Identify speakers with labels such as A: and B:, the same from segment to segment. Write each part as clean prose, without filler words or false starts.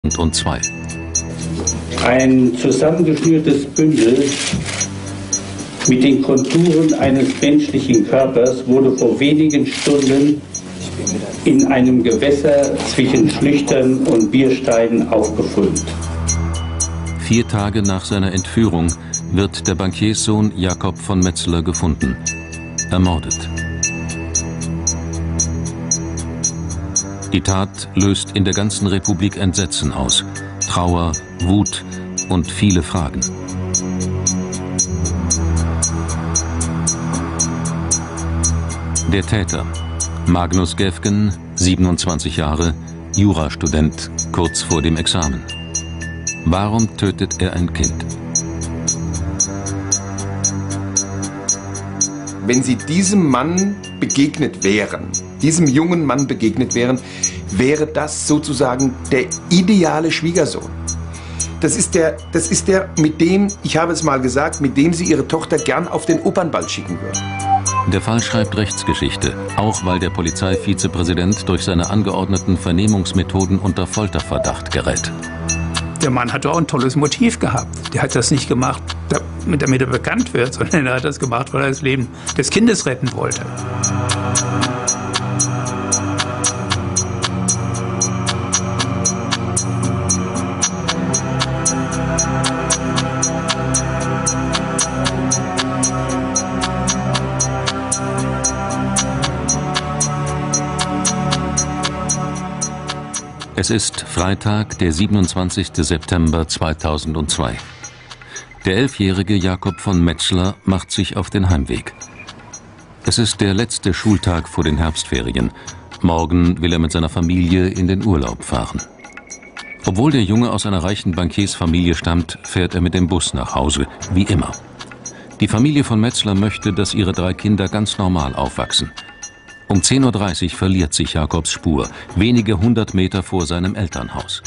A: 2002.
B: Ein zusammengeschnürtes Bündel mit den Konturen eines menschlichen Körpers wurde vor wenigen Stunden in einem Gewässer zwischen Schlüchtern und Biersteinen aufgefunden.
A: 4 Tage nach seiner Entführung wird der Bankierssohn Jakob von Metzler gefunden, ermordet. Die Tat löst in der ganzen Republik Entsetzen aus, Trauer, Wut und viele Fragen. Der Täter, Magnus Gäfgen, 27 Jahre, Jurastudent, kurz vor dem Examen. Warum tötet er ein Kind?
C: Wenn Sie diesem Mann begegnet wären, diesem jungen Mann begegnet wären, wäre das sozusagen der ideale Schwiegersohn. Das ist der, mit dem, ich habe es mal gesagt, mit dem Sie Ihre Tochter gern auf den Opernball schicken würden.
A: Der Fall schreibt Rechtsgeschichte, auch weil der Polizeivizepräsident durch seine angeordneten Vernehmungsmethoden unter Folterverdacht gerät.
D: Der Mann hatte auch ein tolles Motiv gehabt. Der hat das nicht gemacht, damit er bekannt wird, sondern er hat das gemacht, weil er das Leben des Kindes retten wollte.
A: Es ist Freitag, der 27. September 2002. Der 11-jährige Jakob von Metzler macht sich auf den Heimweg. Es ist der letzte Schultag vor den Herbstferien. Morgen will er mit seiner Familie in den Urlaub fahren. Obwohl der Junge aus einer reichen Bankiersfamilie stammt, fährt er mit dem Bus nach Hause, wie immer. Die Familie von Metzler möchte, dass ihre 3 Kinder ganz normal aufwachsen. Um 10:30 Uhr verliert sich Jakobs Spur, wenige 100 Meter vor seinem Elternhaus.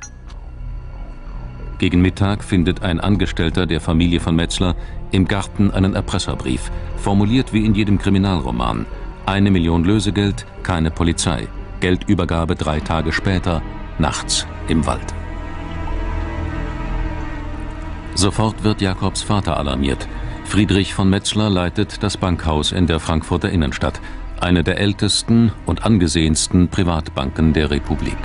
A: Gegen Mittag findet ein Angestellter der Familie von Metzler im Garten einen Erpresserbrief, formuliert wie in jedem Kriminalroman. 1 Million Lösegeld, keine Polizei. Geldübergabe 3 Tage später, nachts im Wald. Sofort wird Jakobs Vater alarmiert. Friedrich von Metzler leitet das Bankhaus in der Frankfurter Innenstadt, eine der ältesten und angesehensten Privatbanken der Republik.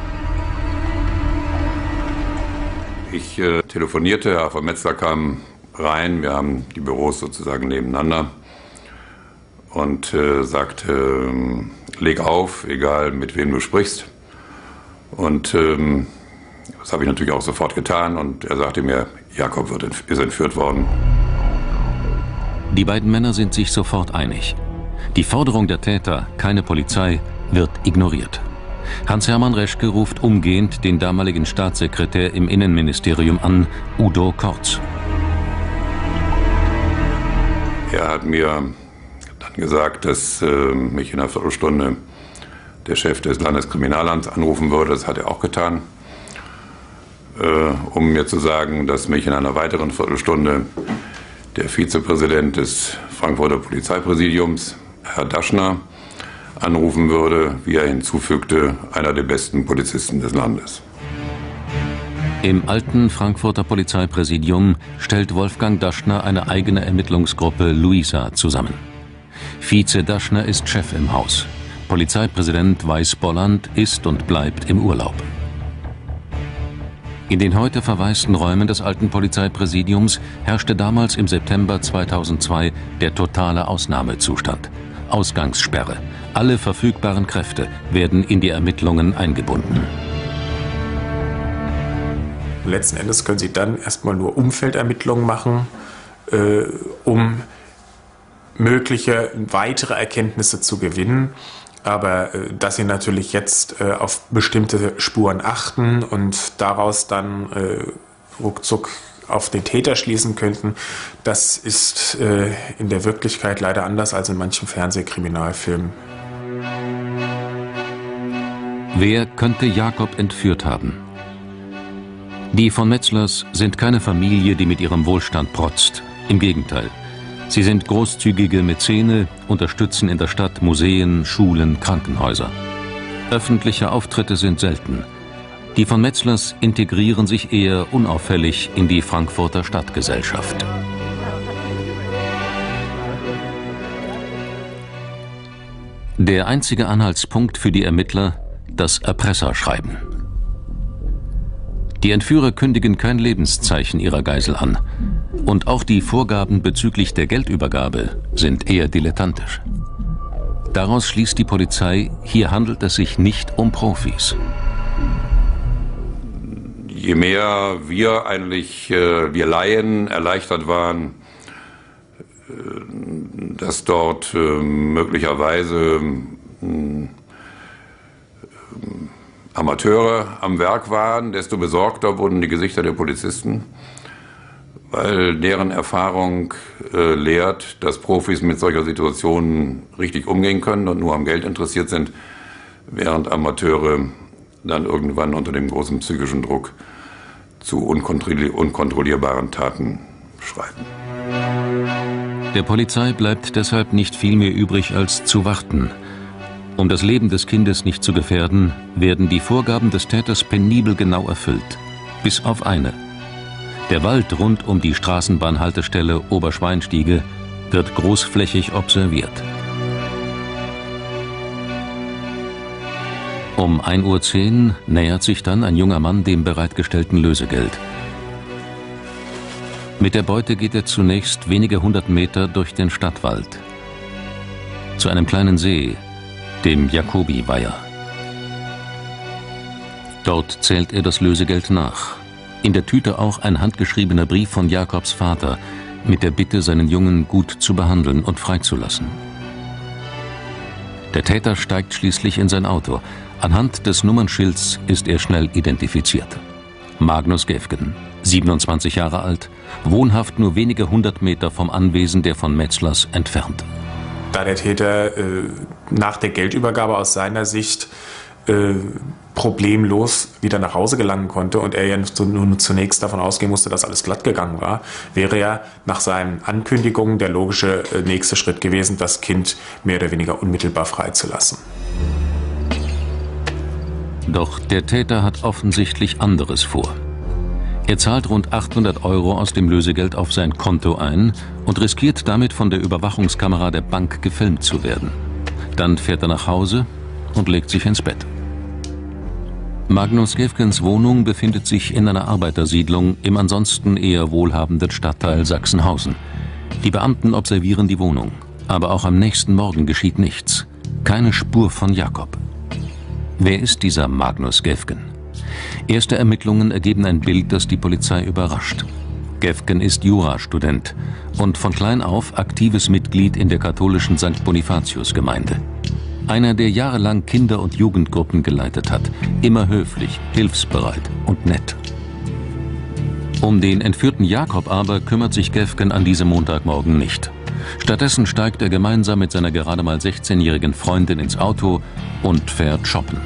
E: Ich telefonierte, Herr von Metzler kam rein, wir haben die Büros sozusagen nebeneinander und sagte, leg auf, egal mit wem du sprichst. Und das habe ich natürlich auch sofort getan und er sagte mir, Jakob ist entführt worden.
A: Die beiden Männer sind sich sofort einig. Die Forderung der Täter, keine Polizei, wird ignoriert. Hans-Hermann Reschke ruft umgehend den damaligen Staatssekretär im Innenministerium an, Udo Kortz.
E: Er hat mir dann gesagt, dass mich in einer Viertelstunde der Chef des Landeskriminalamts anrufen würde. Das hat er auch getan, um mir zu sagen, dass mich in einer weiteren Viertelstunde der Vizepräsident des Frankfurter Polizeipräsidiums, Herr Daschner, anrufen würde, wie er hinzufügte, einer der besten Polizisten des Landes.
A: Im alten Frankfurter Polizeipräsidium stellt Wolfgang Daschner eine eigene Ermittlungsgruppe Luisa zusammen. Vize Daschner ist Chef im Haus. Polizeipräsident Weiß-Bolland ist und bleibt im Urlaub. In den heute verwaisten Räumen des alten Polizeipräsidiums herrschte damals im September 2002 der totale Ausnahmezustand. Ausgangssperre. Alle verfügbaren Kräfte werden in die Ermittlungen eingebunden.
F: Letzten Endes können Sie dann erstmal nur Umfeldermittlungen machen, um mögliche weitere Erkenntnisse zu gewinnen. Aber dass Sie natürlich jetzt auf bestimmte Spuren achten und daraus dann ruckzuck auf den Täter schließen könnten, das ist in der Wirklichkeit leider anders als in manchen Fernsehkriminalfilmen.
A: Wer könnte Jakob entführt haben? Die von Metzlers sind keine Familie, die mit ihrem Wohlstand protzt. Im Gegenteil. Sie sind großzügige Mäzene, unterstützen in der Stadt Museen, Schulen, Krankenhäuser. Öffentliche Auftritte sind selten. Die von Metzlers integrieren sich eher unauffällig in die Frankfurter Stadtgesellschaft. Der einzige Anhaltspunkt für die Ermittler: das Erpresserschreiben. Die Entführer kündigen kein Lebenszeichen ihrer Geisel an. Und auch die Vorgaben bezüglich der Geldübergabe sind eher dilettantisch. Daraus schließt die Polizei, hier handelt es sich nicht um Profis.
E: Je mehr wir Laien erleichtert waren, dass dort möglicherweise Amateure am Werk waren, desto besorgter wurden die Gesichter der Polizisten, weil deren Erfahrung lehrt, dass Profis mit solcher Situation richtig umgehen können und nur am Geld interessiert sind, während Amateure dann irgendwann unter dem großen psychischen Druck zu unkontrollierbaren Taten schreiten.
A: Der Polizei bleibt deshalb nicht viel mehr übrig, als zu warten. Um das Leben des Kindes nicht zu gefährden, werden die Vorgaben des Täters penibel genau erfüllt. Bis auf eine. Der Wald rund um die Straßenbahnhaltestelle Oberschweinstiege wird großflächig observiert. Um 1:10 Uhr nähert sich dann ein junger Mann dem bereitgestellten Lösegeld. Mit der Beute geht er zunächst wenige 100 Meter durch den Stadtwald. Zu einem kleinen See, dem Jakobiweiher. Dort zählt er das Lösegeld nach. In der Tüte auch ein handgeschriebener Brief von Jakobs Vater mit der Bitte, seinen Jungen gut zu behandeln und freizulassen. Der Täter steigt schließlich in sein Auto. Anhand des Nummernschilds ist er schnell identifiziert. Magnus Gefgen, 27 Jahre alt, wohnhaft nur wenige 100 Meter vom Anwesen der von Metzlers entfernt.
F: Da der Täter nach der Geldübergabe aus seiner Sicht problemlos wieder nach Hause gelangen konnte und er ja nun zunächst davon ausgehen musste, dass alles glatt gegangen war, wäre ja nach seinen Ankündigungen der logische nächste Schritt gewesen, das Kind mehr oder weniger unmittelbar freizulassen.
A: Doch der Täter hat offensichtlich anderes vor. Er zahlt rund 800 € aus dem Lösegeld auf sein Konto ein und riskiert damit, von der Überwachungskamera der Bank gefilmt zu werden. Dann fährt er nach Hause und legt sich ins Bett. Magnus Gefgens Wohnung befindet sich in einer Arbeitersiedlung im ansonsten eher wohlhabenden Stadtteil Sachsenhausen. Die Beamten observieren die Wohnung, aber auch am nächsten Morgen geschieht nichts. Keine Spur von Jakob. Wer ist dieser Magnus Gefgen? Erste Ermittlungen ergeben ein Bild, das die Polizei überrascht. Gefgen ist Jurastudent und von klein auf aktives Mitglied in der katholischen St. Bonifatius-Gemeinde. Einer, der jahrelang Kinder- und Jugendgruppen geleitet hat, immer höflich, hilfsbereit und nett. Um den entführten Jakob aber kümmert sich Gefgen an diesem Montagmorgen nicht. Stattdessen steigt er gemeinsam mit seiner gerade mal 16-jährigen Freundin ins Auto und fährt shoppen.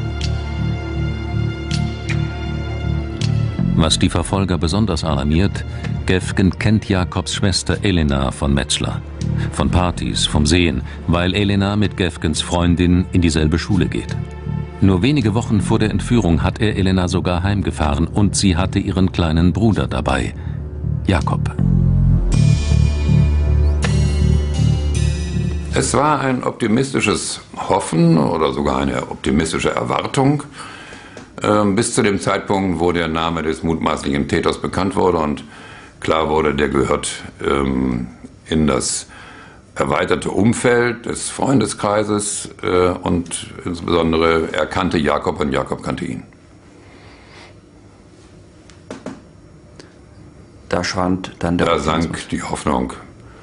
A: Was die Verfolger besonders alarmiert: Gefgen kennt Jakobs Schwester Elena von Metzler. Von Partys, vom Sehen, weil Elena mit Gefgens Freundin in dieselbe Schule geht. Nur wenige Wochen vor der Entführung hat er Elena sogar heimgefahren und sie hatte ihren kleinen Bruder dabei, Jakob.
E: Es war ein optimistisches Hoffen oder sogar eine optimistische Erwartung, bis zu dem Zeitpunkt, wo der Name des mutmaßlichen Täters bekannt wurde und klar wurde, der gehört in das erweiterte Umfeld des Freundeskreises und insbesondere er kannte Jakob und Jakob kannte ihn.
G: Da schwand dann der Optimismus.
E: Da sank die Hoffnung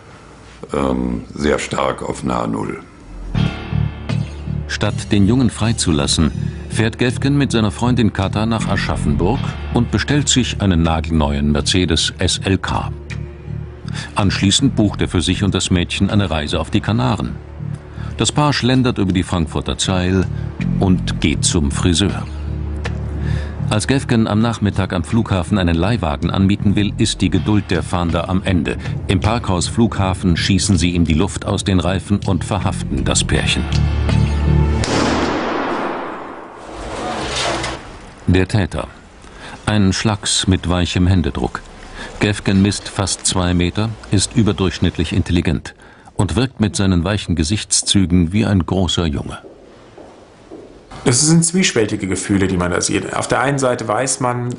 E: sehr stark auf nahe Null.
A: Statt den Jungen freizulassen, fährt Gefgen mit seiner Freundin Katha nach Aschaffenburg und bestellt sich einen nagelneuen Mercedes SLK. Anschließend bucht er für sich und das Mädchen eine Reise auf die Kanaren. Das Paar schlendert über die Frankfurter Zeil und geht zum Friseur. Als Gefgen am Nachmittag am Flughafen einen Leihwagen anmieten will, ist die Geduld der Fahnder am Ende. Im Parkhaus Flughafen schießen sie ihm die Luft aus den Reifen und verhaften das Pärchen. Der Täter. Ein Schlacks mit weichem Händedruck. Gefgen misst fast 2 Meter, ist überdurchschnittlich intelligent und wirkt mit seinen weichen Gesichtszügen wie ein großer Junge.
F: Das sind zwiespältige Gefühle, die man da sieht. Auf der einen Seite weiß man,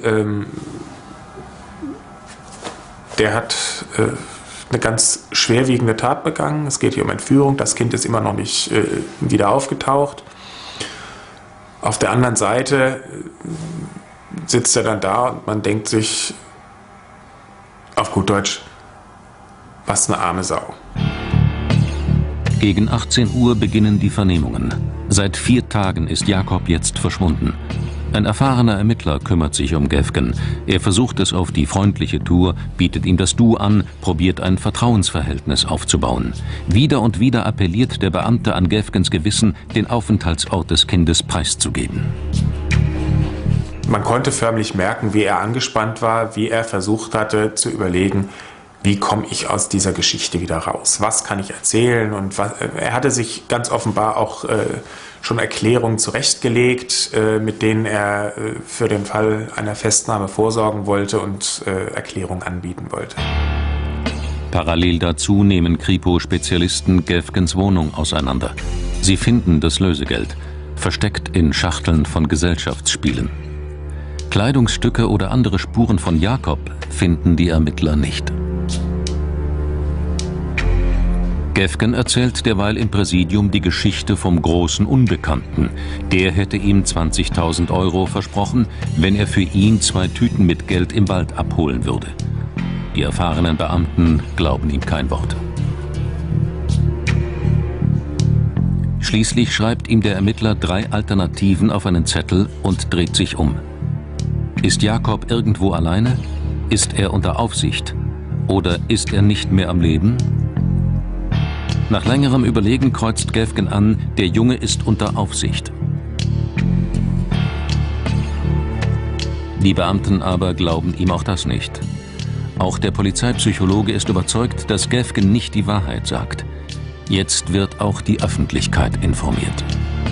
F: der hat eine ganz schwerwiegende Tat begangen. Es geht hier um Entführung. Das Kind ist immer noch nicht wieder aufgetaucht. Auf der anderen Seite sitzt er dann da und man denkt sich, auf gut Deutsch, was eine arme Sau.
A: Gegen 18 Uhr beginnen die Vernehmungen. Seit 4 Tagen ist Jakob jetzt verschwunden. Ein erfahrener Ermittler kümmert sich um Gefgen. Er versucht es auf die freundliche Tour, bietet ihm das Du an, probiert ein Vertrauensverhältnis aufzubauen. Wieder und wieder appelliert der Beamte an Gefgens Gewissen, den Aufenthaltsort des Kindes preiszugeben.
F: Man konnte förmlich merken, wie er angespannt war, wie er versucht hatte zu überlegen, wie komme ich aus dieser Geschichte wieder raus? Was kann ich erzählen? Und er hatte sich ganz offenbar auch schon Erklärungen zurechtgelegt, mit denen er für den Fall einer Festnahme vorsorgen wollte und Erklärungen anbieten wollte.
A: Parallel dazu nehmen Kripo-Spezialisten Gefgens Wohnung auseinander. Sie finden das Lösegeld, versteckt in Schachteln von Gesellschaftsspielen. Kleidungsstücke oder andere Spuren von Jakob finden die Ermittler nicht. Gefgen erzählt derweil im Präsidium die Geschichte vom großen Unbekannten. Der hätte ihm 20.000 Euro versprochen, wenn er für ihn 2 Tüten mit Geld im Wald abholen würde. Die erfahrenen Beamten glauben ihm kein Wort. Schließlich schreibt ihm der Ermittler 3 Alternativen auf einen Zettel und dreht sich um. Ist Jakob irgendwo alleine? Ist er unter Aufsicht? Oder ist er nicht mehr am Leben? Nach längerem Überlegen kreuzt Gefgen an, der Junge ist unter Aufsicht. Die Beamten aber glauben ihm auch das nicht. Auch der Polizeipsychologe ist überzeugt, dass Gefgen nicht die Wahrheit sagt. Jetzt wird auch die Öffentlichkeit informiert.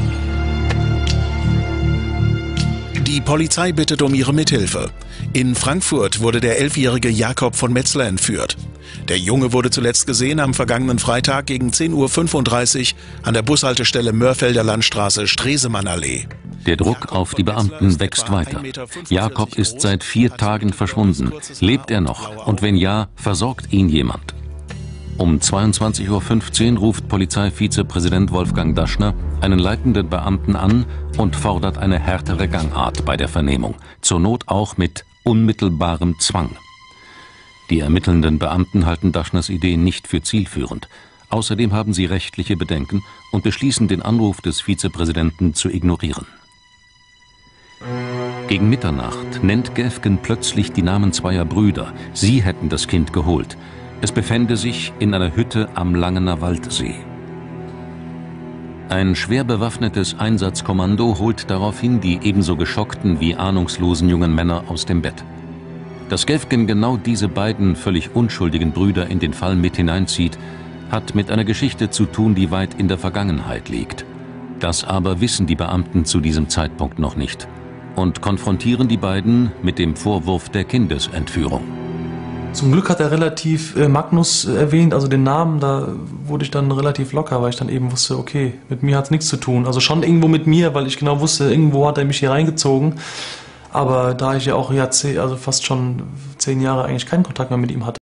H: Die Polizei bittet um ihre Mithilfe. In Frankfurt wurde der 11-jährige Jakob von Metzler entführt. Der Junge wurde zuletzt gesehen am vergangenen Freitag gegen 10:35 Uhr an der Bushaltestelle Mörfelder Landstraße, Stresemannallee.
A: Der Druck auf die Beamten wächst weiter. Jakob ist seit 4 Tagen verschwunden. Lebt er noch? Und wenn ja, versorgt ihn jemand? Um 22:15 Uhr ruft Polizeivizepräsident Wolfgang Daschner einen leitenden Beamten an und fordert eine härtere Gangart bei der Vernehmung, zur Not auch mit unmittelbarem Zwang. Die ermittelnden Beamten halten Daschners Idee nicht für zielführend. Außerdem haben sie rechtliche Bedenken und beschließen, den Anruf des Vizepräsidenten zu ignorieren. Gegen Mitternacht nennt Gefgen plötzlich die Namen 2 Brüder. Sie hätten das Kind geholt. Es befände sich in einer Hütte am Langener Waldsee. Ein schwer bewaffnetes Einsatzkommando holt daraufhin die ebenso geschockten wie ahnungslosen jungen Männer aus dem Bett. Dass Gefgen genau diese beiden völlig unschuldigen Brüder in den Fall mit hineinzieht, hat mit einer Geschichte zu tun, die weit in der Vergangenheit liegt. Das aber wissen die Beamten zu diesem Zeitpunkt noch nicht und konfrontieren die beiden mit dem Vorwurf der Kindesentführung.
I: Zum Glück hat er relativ Magnus erwähnt, also den Namen, da wurde ich dann relativ locker, weil ich dann eben wusste, okay, mit mir hat es nichts zu tun. Also schon irgendwo mit mir, weil ich genau wusste, irgendwo hat er mich hier reingezogen. Aber da ich ja auch fast schon 10 Jahre eigentlich keinen Kontakt mehr mit ihm hatte,